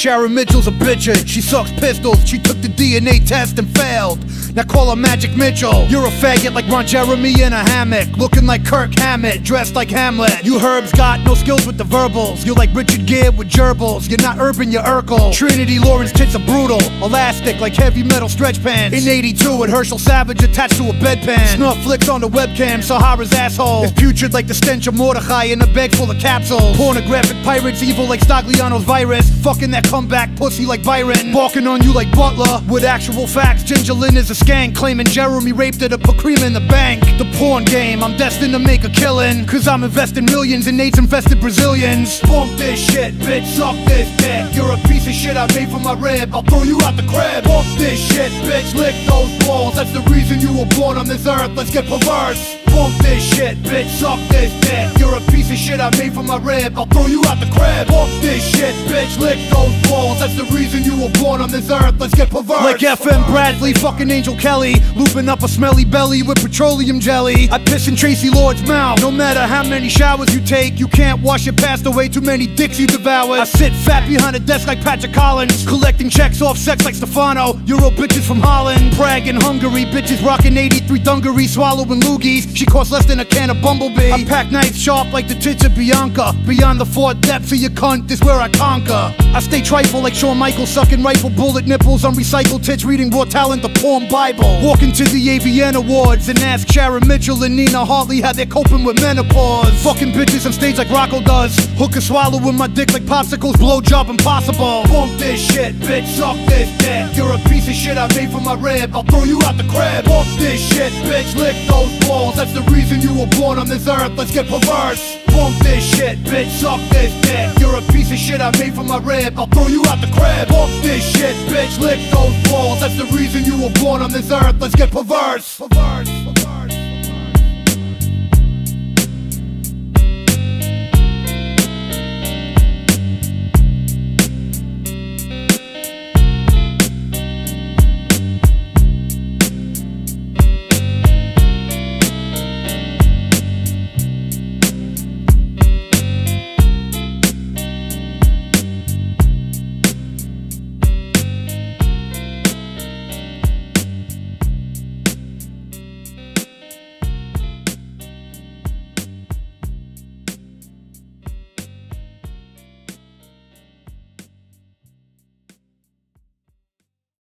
Sharon Mitchell's a bitchin'. She sucks pistols, she took the DNA test and failed. Now call her Magic Mitchell. You're a faggot like Ron Jeremy in a hammock, looking like Kirk Hammett, dressed like Hamlet. You herbs got no skills with the verbals. You're like Richard Gere with gerbils. You're not urban, you're Urkel. Trinity Lawrence tits are brutal, elastic like heavy metal stretch pants. In '82 with Herschel Savage attached to a bedpan. Snuff flicks on the webcam, Sahara's asshole is putrid like the stench of Mordecai in a bag full of capsules. Pornographic pirates evil like Stagliano's virus. Fucking that comeback pussy like Byron. Barking on you like Butler with actual facts. Ginger Lynn is a skank, claiming Jeremy raped her to put cream in the bank. The porn game, I'm destined to make a killing, cause I'm investing millions in AIDS-infested Brazilians. Bump this shit, bitch, suck this dick. You're a piece of shit I made from my rib, I'll throw you out the crib. Bump this shit, bitch, lick those balls. That's the reason you were born on this earth, let's get perverse. Bump this shit, bitch, suck this dick. You're a piece of shit I made from my rib, I'll throw you out the crib. Bump this shit, bitch, lick those balls. That's the reason you were born on this earth, let's get perverse. Like FM Bradley, fucking Angel Kelly, looping up a smelly belly with petroleum jelly. I piss in Tracy Lord's mouth. No matter how many showers you take, you can't wash your past away. Too many dicks you devour. I sit fat behind a desk like Patrick Collins, collecting checks off sex like Stefano. Euro bitches from Holland, Prague and Hungary. Bitches rocking 83 dungarees, swallowing loogies. She costs less than a can of Bumblebee. I pack knives sharp like the tits of Bianca. Beyond the four depths of your cunt is where I conquer. I stay trifle like Shawn Michaels, sucking rifle bullet nipples on recycled tits, reading Raw Talent, the porn Bible. Walking to the AVN Awards and ask Sharon Mitchell and Nina Hartley how they're coping with menopause. Fucking bitches on stage like Rocco does. Hook and swallow with my dick like popsicles, blowjob impossible. Bump this shit, bitch, suck this dick. You're a piece of shit I made from my rib, I'll throw you out the crib. Bump this shit, bitch, lick those balls. That's the reason you were born on this earth, let's get perverse. Bump this shit, bitch, suck this dick. You're a piece of shit I made from my rib, I'll throw you out the crib. Bump this shit, bitch, lick those balls. That's the reason you were born on this earth, let's get perverse.